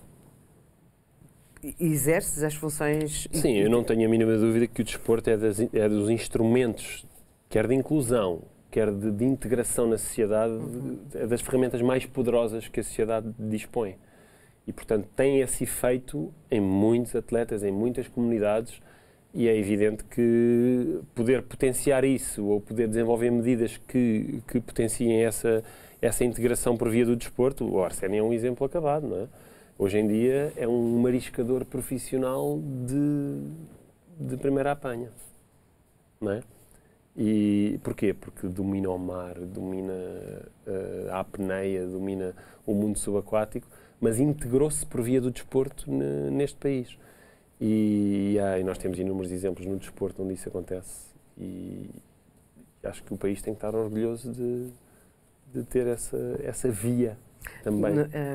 exerces as funções... Sim, eu não tenho a mínima dúvida que o desporto é dos instrumentos, quer de inclusão, quer de integração na sociedade, é das ferramentas mais poderosas que a sociedade dispõe. E, portanto, tem esse efeito em muitos atletas, em muitas comunidades, e é evidente que poder potenciar isso ou poder desenvolver medidas que potenciem essa integração por via do desporto, o Arseni é um exemplo acabado, não é? Hoje em dia é um mariscador profissional de primeira apanha, não é? E porquê? Porque domina o mar, domina a apneia, domina o mundo subaquático, mas integrou-se por via do desporto neste país. E nós temos inúmeros exemplos no desporto onde isso acontece. E acho que o país tem que estar orgulhoso de ter essa via também.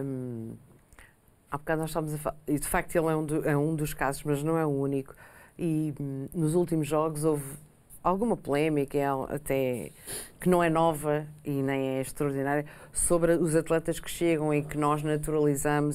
Há bocado nós estávamos a falar, e de facto ele é um dos casos, mas não é o único. E nos últimos jogos houve alguma polémica, até que não é nova e nem é extraordinária, sobre os atletas que chegam e que nós naturalizamos.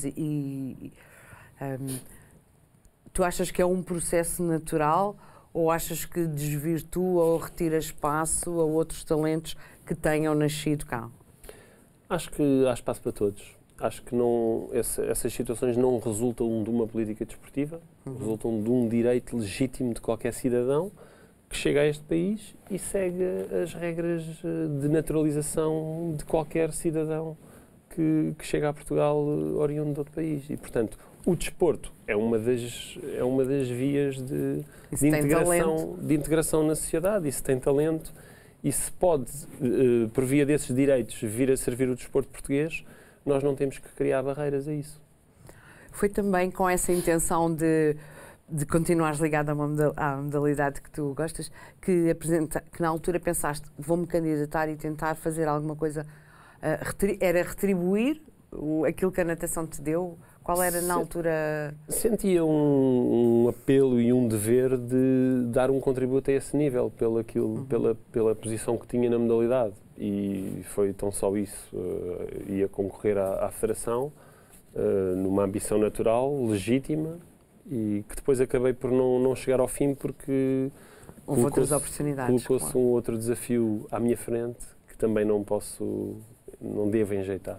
Tu achas que é um processo natural ou achas que desvirtua ou retira espaço a outros talentos que tenham nascido cá? Acho que há espaço para todos. Acho que essas situações não resultam de uma política desportiva, resultam de um direito legítimo de qualquer cidadão que chega a este país e segue as regras de naturalização de qualquer cidadão que chega a Portugal oriundo de outro país. E, portanto, o desporto é uma das vias de integração na sociedade. E se tem talento e se pode, por via desses direitos, vir a servir o desporto português, nós não temos que criar barreiras a isso. Foi também com essa intenção de continuares ligado à modalidade que tu gostas, que na altura pensaste, vou-me candidatar e tentar fazer alguma coisa, era retribuir aquilo que a natação te deu? Qual era na altura? Sentia um apelo e um dever de dar um contributo a esse nível, pela posição que tinha na modalidade. E foi tão só isso. Ia concorrer à Federação, numa ambição natural, legítima, e que depois acabei por não chegar ao fim porque houve outras oportunidades. Colocou-se um outro desafio à minha frente que também não devo enjeitar.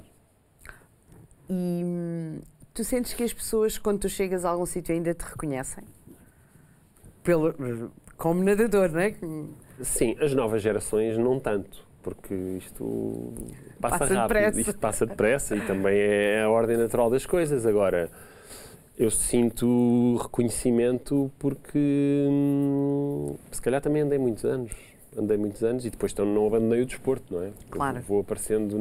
E tu sentes que as pessoas, quando tu chegas a algum sítio, ainda te reconhecem? Como nadador, não é? Sim, as novas gerações não tanto, porque isto passa rápido, isto passa depressa e também é a ordem natural das coisas. Agora, eu sinto reconhecimento porque se calhar também andei muitos anos e depois não abandonei o desporto, não é? Claro. Eu vou aparecendo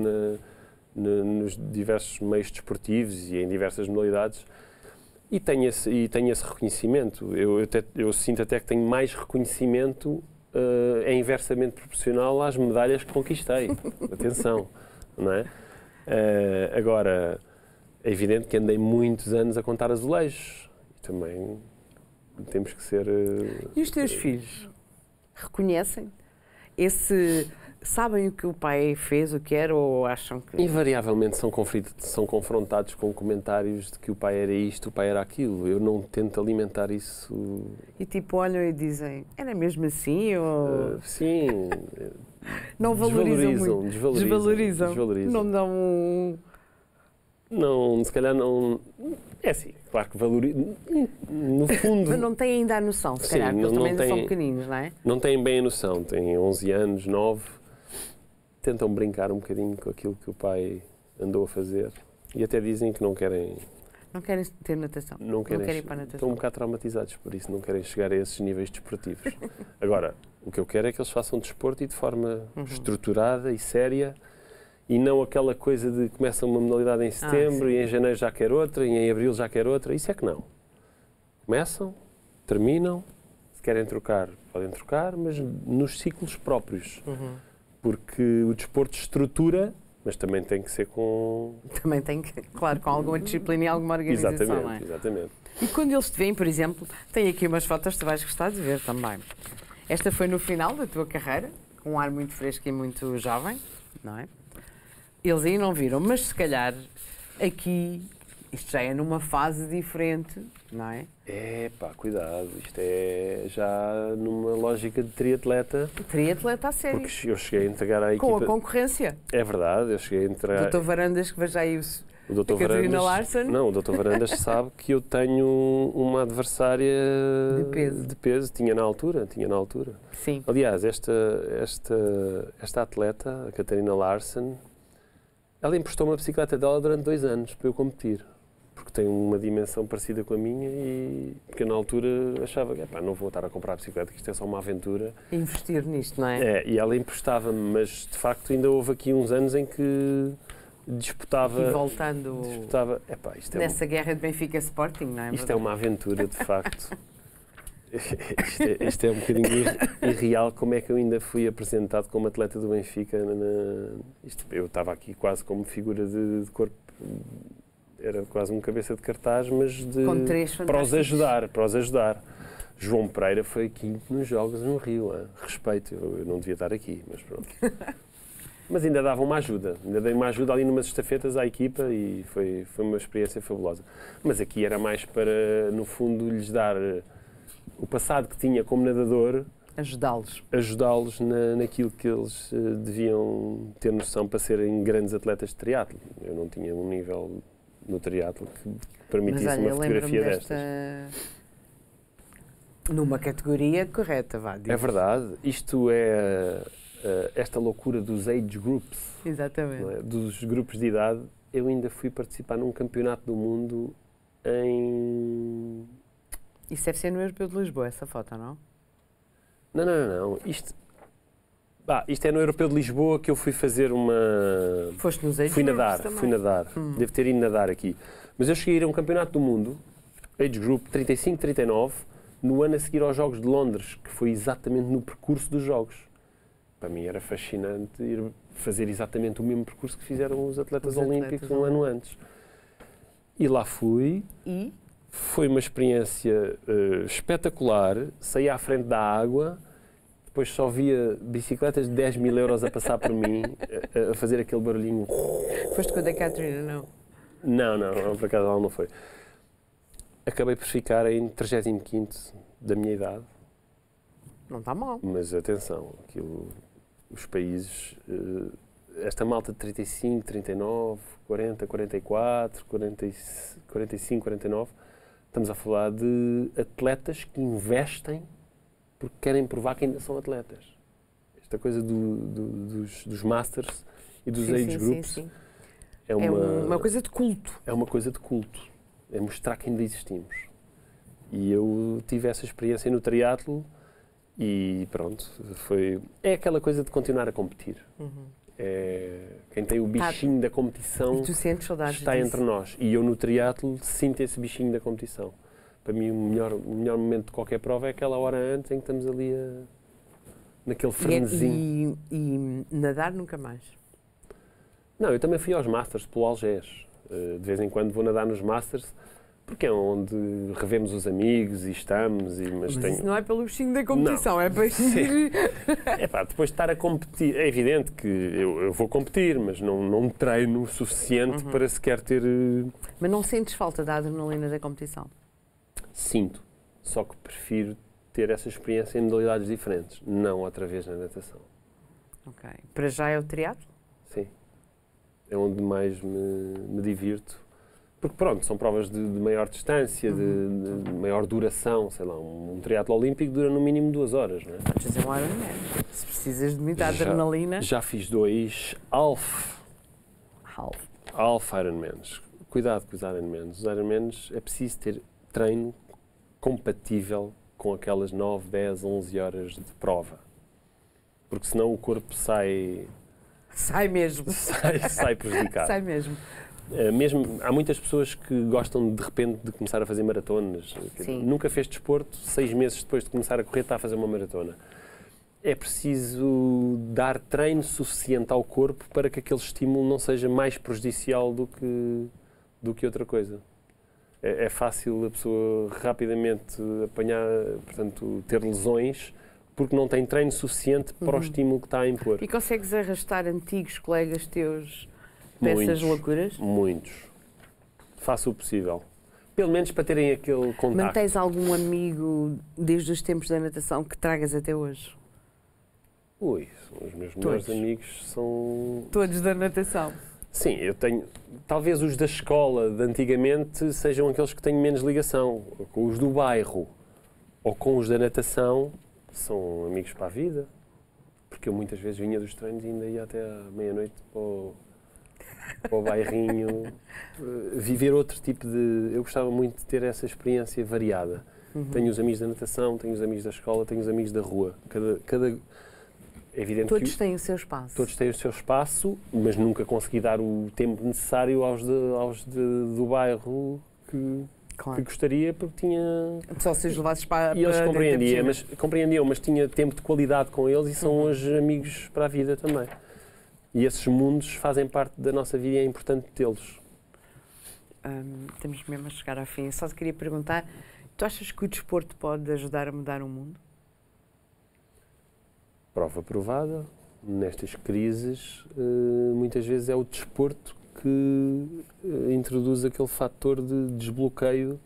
nos diversos meios desportivos e em diversas modalidades e tenho esse reconhecimento. Eu sinto até que tenho mais reconhecimento é inversamente proporcional às medalhas que conquistei. Atenção, não é? Agora, é evidente que andei muitos anos a contar azulejos. E também temos que ser... E os teus filhos reconhecem sabem o que o pai fez, o que era, ou acham que... Invariavelmente são confrontados com comentários de que o pai era isto, o pai era aquilo. Eu não tento alimentar isso... E tipo, olham e dizem, era mesmo assim, ou... Sim. Não valorizam muito. Desvalorizam. Não dão um... Não, se calhar não... É assim, claro que valorizam. No fundo... Mas não têm ainda a noção, se calhar, porque eles também ainda são pequeninos, não é? Não têm bem a noção. Têm 11 anos, 9... Tentam brincar um bocadinho com aquilo que o pai andou a fazer e até dizem que não querem... Não querem ter natação. Não querem ir para a natação. Estão um bocado traumatizados por isso, não querem chegar a esses níveis desportivos. Agora, o que eu quero é que eles façam desporto e de forma estruturada e séria e não aquela coisa de começam uma modalidade em setembro e em janeiro já quer outra e em abril já quer outra. Isso é que não. Começam, terminam, se querem trocar, podem trocar, mas nos ciclos próprios. Porque o desporto estrutura, mas também tem que ser com... Também tem que, claro, com alguma disciplina e alguma organização, não é? Exatamente. E quando eles te veem, por exemplo, tem aqui umas fotos que tu vais gostar de ver também. Esta foi no final da tua carreira, com um ar muito fresco e muito jovem, não é? Eles aí não viram, mas se calhar aqui, isto já é numa fase diferente, não é? Cuidado, isto é já numa lógica de triatleta. Triatleta a sério. Porque eu cheguei a entregar à equipa... Com a concorrência. É verdade, eu cheguei a entregar... Dr. Varandas, que veja aí o Dr. Catarina Larsen. Não, o Dr. Varandas sabe que eu tenho uma adversária de peso. Tinha na altura. Sim. Aliás, esta atleta, a Catarina Larsen, ela emprestou uma bicicleta dela durante 2 anos para eu competir. Porque tem uma dimensão parecida com a minha e porque na altura achava que não vou estar a comprar a bicicleta, que isto é só uma aventura. Investir nisto, não é? E ela emprestava-me, mas de facto ainda houve aqui uns anos em que disputava... E voltando nessa guerra de Benfica Sporting, não é? Isto é uma aventura, de facto. Isto é um bocadinho irreal, como é que eu ainda fui apresentado como atleta do Benfica. Eu estava aqui quase como figura de corpo, era quase um cabeça de cartaz, mas para os ajudar. João Pereira foi quinto nos jogos no Rio, respeito, eu não devia estar aqui, mas pronto. Mas ainda dava uma ajuda, ainda dei uma ajuda ali numas estafetas à equipa e foi uma experiência fabulosa. Mas aqui era mais para, no fundo, lhes dar o passado que tinha como nadador, ajudá-los naquilo que eles deviam ter noção para serem grandes atletas de triatlo. Eu não tinha um nível no triatlo que permitisse uma fotografia destas. Numa categoria correta, vá. É verdade. Isto é esta loucura dos age groups. Exatamente. Não é? Dos grupos de idade. Eu ainda fui participar num campeonato do mundo em... Isso deve ser no Europeu de Lisboa, essa foto, não? Não. Isto é no Europeu de Lisboa que eu fui fazer uma... Foste nos age groups também? Fui nadar. Devo ter ido nadar aqui. Mas eu cheguei a ir a um campeonato do mundo, age group 35-39, no ano a seguir aos Jogos de Londres, que foi exatamente no percurso dos Jogos. Para mim era fascinante ir fazer exatamente o mesmo percurso que fizeram os atletas olímpicos um ano antes. E lá fui. E? Foi uma experiência espetacular. Saí à frente da água, depois só via bicicletas de 10 mil euros a passar por mim, a fazer aquele barulhinho. Foste com a da Catarina, não? Não, por acaso ela não foi. Acabei por ficar em 35º da minha idade. Não está mal. Mas atenção, os países, esta malta de 35, 39, 40, 44, 45, 49, estamos a falar de atletas que investem porque querem provar que ainda são atletas. Esta coisa dos Masters e dos age groups é uma coisa de culto. É uma coisa de culto. É mostrar que ainda existimos. E eu tive essa experiência no triatlo e pronto, é aquela coisa de continuar a competir. Quem tem o bichinho da competição está entre nós. E eu no triatlo sinto esse bichinho da competição. Para mim o melhor momento de qualquer prova é aquela hora antes em que estamos ali naquele frenesim. E nadar nunca mais? Não, eu também fui aos Masters pelo Algés. De vez em quando vou nadar nos Masters, porque é onde revemos os amigos e estamos. Mas isso não é pelo bichinho da competição, não. É para ir... Depois de estar a competir, é evidente que eu vou competir, mas não treino o suficiente para sequer ter... Mas não sentes falta da adrenalina da competição? Sinto, só que prefiro ter essa experiência em modalidades diferentes, não outra vez na natação. Ok. Para já é o triatlo? Sim. É onde mais me divirto. Porque, pronto, são provas de maior distância, de maior duração. Sei lá, um triatlo olímpico dura no mínimo 2 horas, não é? Podes fazer um Ironman. Se precisas de muita adrenalina... Já fiz 2 half Ironmans. Cuidado com os Ironmans. Os Ironmans é preciso ter treino compatível com aquelas 9, 10, 11 horas de prova. Porque senão o corpo sai... Sai mesmo. Sai prejudicado. Sai mesmo. Há muitas pessoas que gostam de repente de começar a fazer maratonas. Nunca fez desporto, 6 meses depois de começar a correr está a fazer uma maratona. É preciso dar treino suficiente ao corpo para que aquele estímulo não seja mais prejudicial do que outra coisa. É fácil a pessoa rapidamente apanhar, portanto, ter lesões porque não tem treino suficiente para o estímulo que está a impor. E consegues arrastar antigos colegas teus para essas loucuras? Muitos. Faço o possível. Pelo menos para terem aquele contacto. Mantens algum amigo desde os tempos da natação que tragas até hoje? Os meus melhores amigos são... Todos da natação? Sim, eu tenho... Talvez os da escola de antigamente sejam aqueles que tenho menos ligação. Com os do bairro ou com os da natação são amigos para a vida. Porque eu muitas vezes vinha dos treinos e ainda ia até à meia-noite para o bairrinho viver outro tipo de... Eu gostava muito de ter essa experiência variada. Tenho os amigos da natação, tenho os amigos da escola, tenho os amigos da rua. é evidente todos que têm o seu espaço. Todos têm o seu espaço, mas nunca consegui dar o tempo necessário aos do bairro que gostaria, porque tinha... Só se os levasses para... E eles compreendiam, mas tinha tempo de qualidade com eles e são hoje amigos para a vida também. E esses mundos fazem parte da nossa vida e é importante tê-los. Temos mesmo a chegar ao fim. Só te queria perguntar, tu achas que o desporto pode ajudar a mudar o mundo? Prova provada. Nestas crises, muitas vezes é o desporto que introduz aquele fator de desbloqueio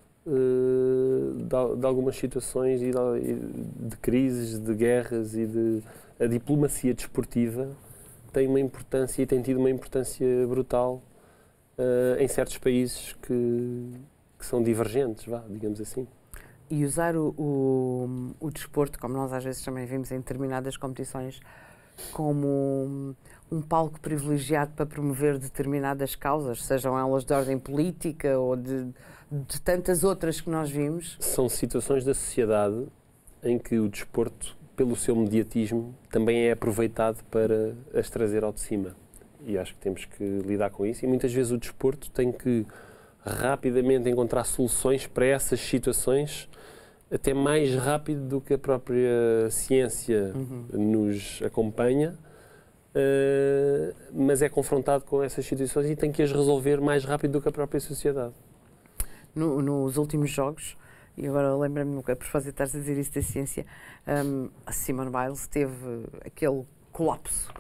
de algumas situações e de crises, de guerras a diplomacia desportiva tem uma importância e tem tido uma importância brutal em certos países que são divergentes, digamos assim. E usar o desporto, como nós às vezes também vimos em determinadas competições, como um palco privilegiado para promover determinadas causas, sejam elas de ordem política ou de tantas outras que nós vimos. São situações da sociedade em que o desporto, pelo seu mediatismo, também é aproveitado para as trazer ao de cima. E acho que temos que lidar com isso. E muitas vezes o desporto tem que rapidamente encontrar soluções para essas situações, até mais rápido do que a própria ciência nos acompanha, mas é confrontado com essas situações e tem que as resolver mais rápido do que a própria sociedade. Nos últimos jogos, e agora lembro-me, a propósito de estás a dizer isso da ciência, a Simone Biles teve aquele colapso,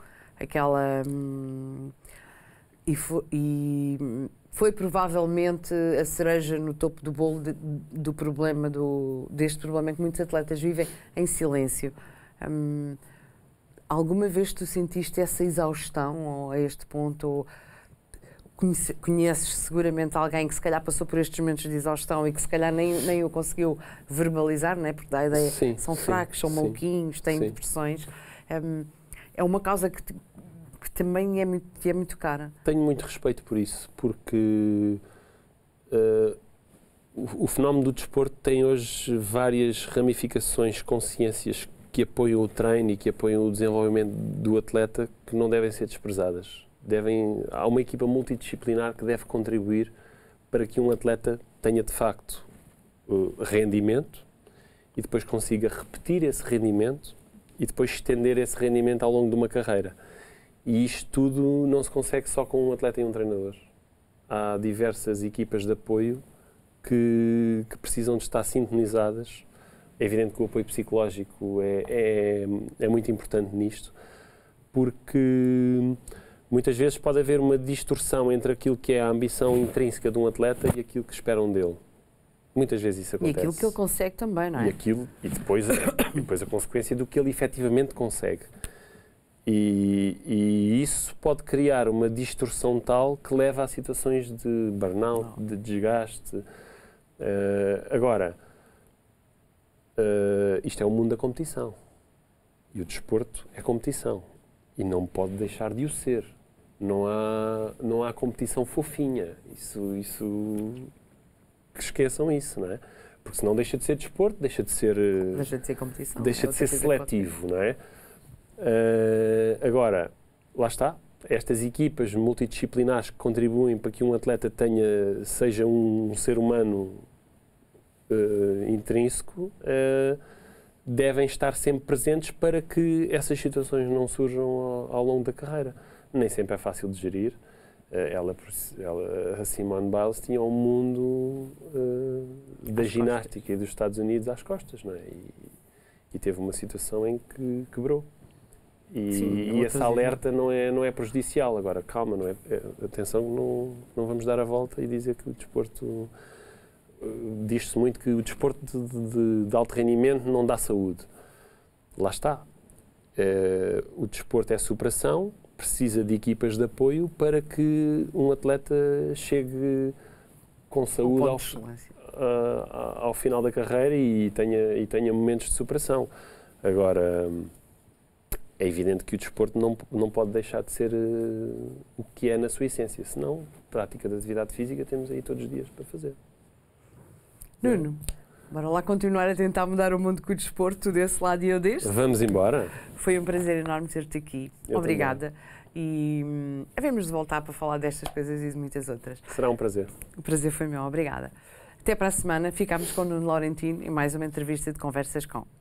foi provavelmente a cereja no topo do bolo do problema, deste problema que muitos atletas vivem em silêncio. Alguma vez tu sentiste essa exaustão ou a este ponto? Ou conheces seguramente alguém que se calhar passou por estes momentos de exaustão e que se calhar nem o conseguiu verbalizar, não é? Porque dá a ideia, são fracos, são maluquinhos, têm depressões. É uma causa que também é muito cara. Tenho muito respeito por isso, porque o fenómeno do desporto tem hoje várias ramificações, consciências que apoiam o treino e que apoiam o desenvolvimento do atleta que não devem ser desprezadas. Há uma equipa multidisciplinar que deve contribuir para que um atleta tenha de facto rendimento e depois consiga repetir esse rendimento e depois estender esse rendimento ao longo de uma carreira. E isto tudo não se consegue só com um atleta e um treinador. Há diversas equipas de apoio que precisam de estar sintonizadas. É evidente que o apoio psicológico é muito importante nisto, porque muitas vezes pode haver uma distorção entre aquilo que é a ambição intrínseca de um atleta e aquilo que esperam dele. Muitas vezes isso acontece. E aquilo que ele consegue também, não é? E depois a consequência do que ele efetivamente consegue. E isso pode criar uma distorção tal que leva a situações de burnout, de desgaste. Agora, isto é o mundo da competição. E o desporto é competição. E não pode deixar de o ser. Não há competição fofinha. Que esqueçam isso, não é? Porque senão deixa de ser desporto, deixa de ser competição. Deixa de ser seletivo, não é? Agora, lá está, estas equipas multidisciplinares que contribuem para que um atleta seja um ser humano intrínseco, devem estar sempre presentes para que essas situações não surjam ao longo da carreira. Nem sempre é fácil de gerir. A Simone Biles tinha um mundo da ginástica e dos Estados Unidos às costas, não é? E teve uma situação em que quebrou. E esse alerta não é prejudicial. Agora, calma, não é? Atenção, não vamos dar a volta e dizer que o desporto... Diz-se muito que o desporto de alto rendimento não dá saúde. Lá está. O desporto é superação, precisa de equipas de apoio para que um atleta chegue com saúde ao final da carreira e tenha momentos de superação. Agora... É evidente que o desporto não pode deixar de ser o que é na sua essência. Senão, prática de atividade física temos aí todos os dias para fazer. Nuno, Bora lá continuar a tentar mudar o mundo com o desporto desse lado e eu deste. Vamos embora. Foi um prazer enorme ter-te aqui. Obrigada. E havemos de voltar para falar destas coisas e de muitas outras. Será um prazer. O prazer foi meu. Obrigada. Até para a semana. Ficamos com o Nuno Laurentino e mais uma entrevista de Conversas com.